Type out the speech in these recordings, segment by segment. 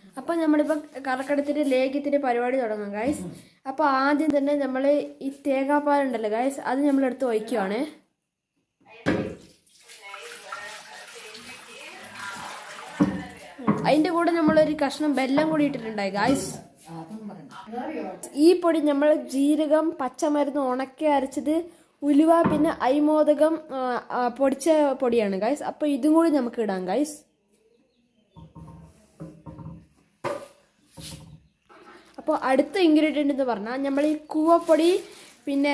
അപ്പോൾ നമ്മളിപ്പോൾ കറക്കെടുത്തിട്ട് ലേഖ്യത്തിൻ്റെ പരിപാടി തുടങ്ങാം ഗൈസ്. അപ്പോൾ ആദ്യം തന്നെ നമ്മൾ ഈ തേങ്ങാപ്പാലുണ്ടല്ലോ ഗൈസ്, അത് നമ്മളെടുത്ത് ഒഴിക്കുകയാണ്. അതിൻ്റെ കൂടെ നമ്മളൊരു കഷ്ണം വെല്ലം കൂടി ഇട്ടിട്ടുണ്ടായി ഗൈസ്. ഈ പൊടി നമ്മൾ ജീരകം, പച്ചമരുന്ന് ഉണക്കി അരച്ചത്, ഉലുവ, പിന്നെ അരിമോദകം പൊടിച്ച പൊടിയാണ് ഗൈസ്. അപ്പോൾ ഇതും കൂടി നമുക്ക് ഇടാം ഗൈസ്. അപ്പോൾ അടുത്ത ഇൻഗ്രീഡിയൻ്റ് എന്ന് പറഞ്ഞാൽ നമ്മൾ ഈ കൂവപ്പൊടി, പിന്നെ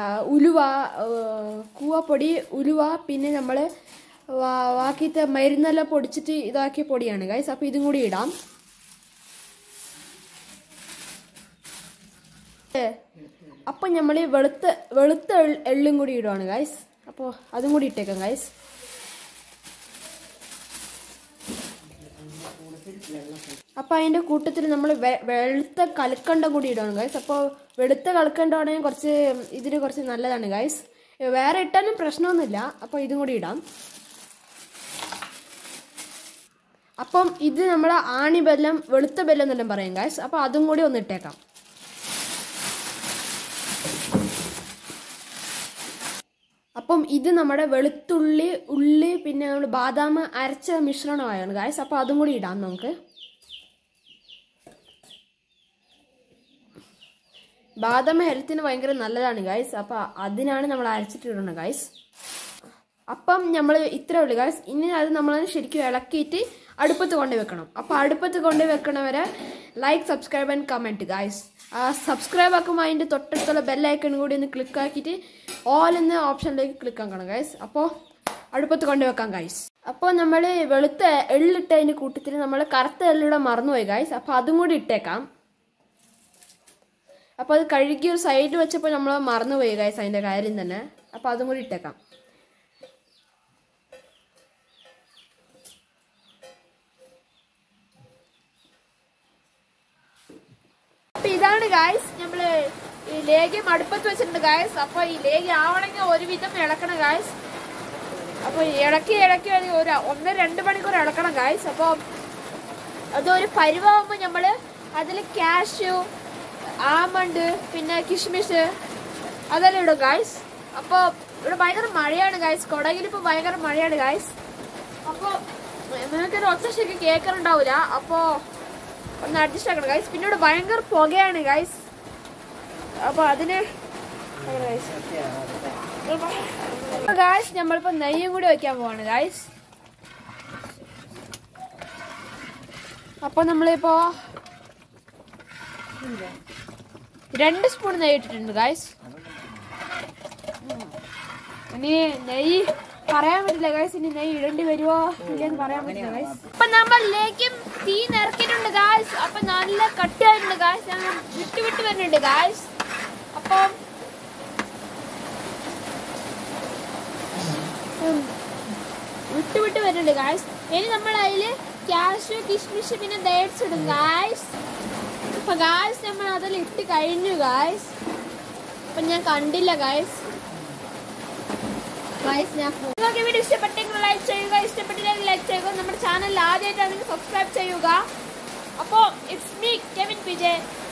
ഉലുവ, പിന്നെ നമ്മൾ ബാക്കിത്തെ മരുന്നെല്ലാം പൊടിച്ചിട്ട് ഇതാക്കിയ പൊടിയാണ് ഗൈസ്. അപ്പോൾ ഇതും കൂടി ഇടാം. അപ്പം നമ്മൾ വെളുത്ത എള്ളും കൂടി ഇടുവാണ് ഗൈസ്. അപ്പോൾ അതും കൂടി ഇട്ടേക്കാം ഗൈസ്. അപ്പോൾ അതിൻ്റെ കൂട്ടത്തിൽ നമ്മൾ വെളുത്ത കൽക്കണ്ടം കൂടി ഇടുവാണ് ഗൈസ്. അപ്പോൾ വെളുത്ത കൽക്കണ്ടമാണെങ്കിൽ ഇതിന് കുറച്ച് നല്ലതാണ് ഗൈസ്. വേറെ ഇട്ടാലും പ്രശ്നമൊന്നുമില്ല. അപ്പോൾ ഇതും കൂടി ഇടാം. അപ്പം ഇത് നമ്മുടെ ആണി ബെല്ലം, വെളുത്ത ബെല്ലം എന്നെല്ലാം പറയും ഗൈസ്. അപ്പോൾ അതും കൂടി ഒന്ന് ഇട്ടേക്കാം. അപ്പം ഇത് നമ്മുടെ വെളുത്തുള്ളി, ഉള്ളി, പിന്നെ നമ്മൾ ബാദാം അരച്ച മിശ്രണമായാണ് ഗൈസ്. അപ്പോൾ അതും കൂടി ഇടാം നമുക്ക്. ബാദാം ഹെൽത്തിന് ഭയങ്കര നല്ലതാണ് ഗൈസ്. അപ്പോൾ അതിനാണ് നമ്മൾ അരച്ചിട്ടിടുന്നത് ഗൈസ്. അപ്പം നമ്മൾ ഇത്രേ ഉള്ളൂ ഗൈസ്. ഇനി അത് നമ്മൾ ശരിക്കും ഇളക്കിയിട്ട് അടുപ്പത്ത് കൊണ്ടുവെക്കണം. അപ്പോൾ അടുപ്പത്ത് കൊണ്ടുവെക്കണവരെ like, subscribe and comment guys. Subscribe ആക്കുമ്പോൾ അതിൻ്റെ തൊട്ടടുത്തുള്ള ബെല്ലൈക്കൺ കൂടി ഒന്ന് ക്ലിക്ക് ആക്കിയിട്ട് ഓൾ എന്ന ഓപ്ഷനിലേക്ക് ക്ലിക്ക് ആക്കണം ഗൈസ്. അപ്പോൾ അടുപ്പത്ത് കൊണ്ടുവെക്കാം ഗൈസ്. അപ്പോൾ നമ്മൾ വെളുത്ത എള്ളിട്ടതിൻ്റെ കൂട്ടത്തിൽ നമ്മൾ കറുത്ത എള്ളിവിടെ മറന്നുപോയി ഗൈസ്. അപ്പോൾ അതും കൂടി ഇട്ടേക്കാം. അപ്പോൾ അത് കഴുകി ഒരു സൈഡ് വെച്ചപ്പോൾ നമ്മൾ മറന്നുപോയി ഗൈസ് അതിൻ്റെ കാര്യം തന്നെ. അപ്പോൾ അതും കൂടി ഇട്ടേക്കാം. അപ്പോൾ ഇതാണ് ഗൈസ്, നമ്മൾ ഈ ലേഗ്യം അടുപ്പത്ത് വെച്ചിട്ടുണ്ട് ഗൈസ്. അപ്പോൾ ഈ ലേഗ്യം ആവണമെങ്കിൽ ഒരുവിധം ഇളക്കണം ഗൈസ്. അപ്പോൾ ഇളക്കി ഒരു 1-2 മണിക്കൂർ ഇളക്കണം ഗൈസ്. അപ്പോൾ അതൊരു പരുവാകുമ്പോൾ നമ്മൾ അതിൽ കാഷ്യൂ, ആമണ്ട്, പിന്നെ കിഷ്മിഷ് അതെല്ലാം ഇടും ഗൈസ്. അപ്പോൾ ഇവിടെ ഭയങ്കര മഴയാണ് ഗൈസ്. കൊടകിലിപ്പോൾ ഭയങ്കര മഴയാണ് ഗൈസ്. അപ്പോൾ നിങ്ങൾക്കൊരു ഒച്ച ശരിക്കും കേൾക്കാറുണ്ടാവില്ല. അപ്പോൾ ഒന്ന് അഡ്ജസ്റ്റ് ആക്കണം ഗൈസ്. പിന്നെ ഇവിടെ ഭയങ്കര പുകയാണ് ഗൈസ്. അപ്പോൾ അതിന് ഗൈസ് നമ്മളിപ്പോൾ നെയ്യും കൂടി വയ്ക്കാൻ പോവാണ് ഗൈസ്. അപ്പോൾ നമ്മളിപ്പോൾ 2 സ്പൂൺ നെയ്യ് ഇട്ടിട്ടുണ്ട് ഗൈസ്. ഇനി നെയ്യ് പറയാൻ പറ്റില്ല ഗൈസ്. ഇനി നെയ്യ് ഇടേണ്ടി വരുമോ ഇല്ലെന്ന് പറയാൻ പറ്റില്ല ഗൈസ്. അപ്പൊ നമ്മളിലേക്കും തീ നിറക്കിയിട്ടുണ്ട് ഗൈസ്. അപ്പൊ നല്ല കട്ടിയായിട്ടുണ്ട് ഗൈസ്. ഞങ്ങൾ വിട്ട് വരുന്നുണ്ട് ഗൈസ്. അപ്പം വിട്ട് വരുന്നുണ്ട് ഗൈസ്. ഇനി നമ്മൾ അതിൽ കാഷ്യൂ, കിഷ്മിഷ്, പിന്നെ ഡേറ്റ്സ് ഇടും ഗൈസ്. അപ്പൊ ഗൈസ് നമ്മൾ അതിൽ ഇട്ട് കഴിഞ്ഞു ഗൈസ്. അപ്പൊ ഞാൻ കണ്ടില്ല ഗൈസ്. നിങ്ങൾക്ക് വീഡിയോ ഇഷ്ടപ്പെട്ടെങ്കിൽ ലൈക്ക് ചെയ്യുക, ഇഷ്ടപ്പെട്ടില്ലെങ്കിൽ ലൈക്ക് ചെയ്യുക. നമ്മുടെ ചാനൽ ആദ്യമായിട്ടാണെങ്കിൽ സബ്സ്ക്രൈബ് ചെയ്യുക. അപ്പോൾ ഇറ്റ്സ് മീ കെവിൻ വിജയ്.